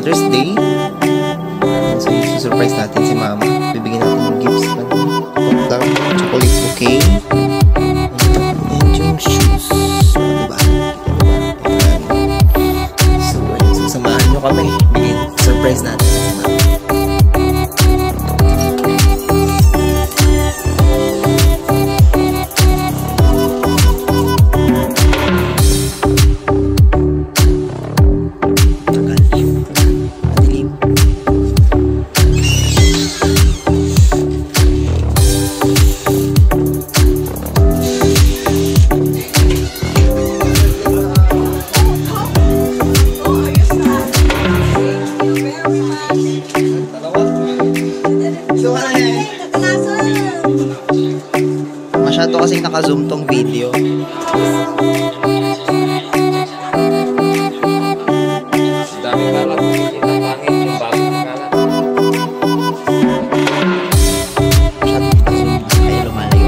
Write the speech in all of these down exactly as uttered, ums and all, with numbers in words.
Mother's Day. So, surprise natin si Mama. Bibigyan natin ng gifts. Ano? Chocolate bouquet. And yung shoes. So, diba? So, so samahan nyo kami. Bigyan, surprise natin si Mama. Masyado kasing naka-zoom tong video. Dami na lang kita pangit yung bago kalat. Masyado naka-zoom. Kaya lumalayo.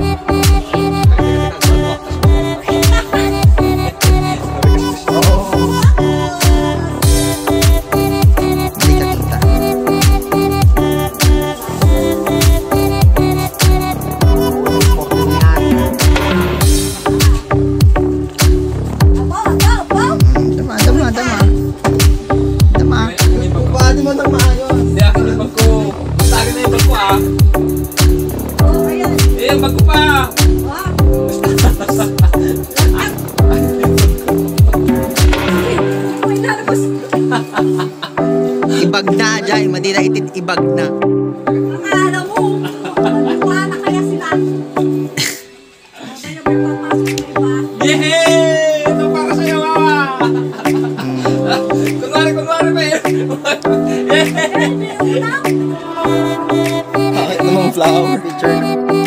Hindi ka kita. Hindi ako yung bag ko. Matagin na yung bag ko ah. Eh, yung bag ko pa. Ibag na, Jai. Madi na itin ibag na. Akala mo, wala na kaya sila. Kaya may papasok na iba. Yehey! Ito para sa'yo, Mama! Kunwari, kunwari pa yun. Bakit namang flower picture?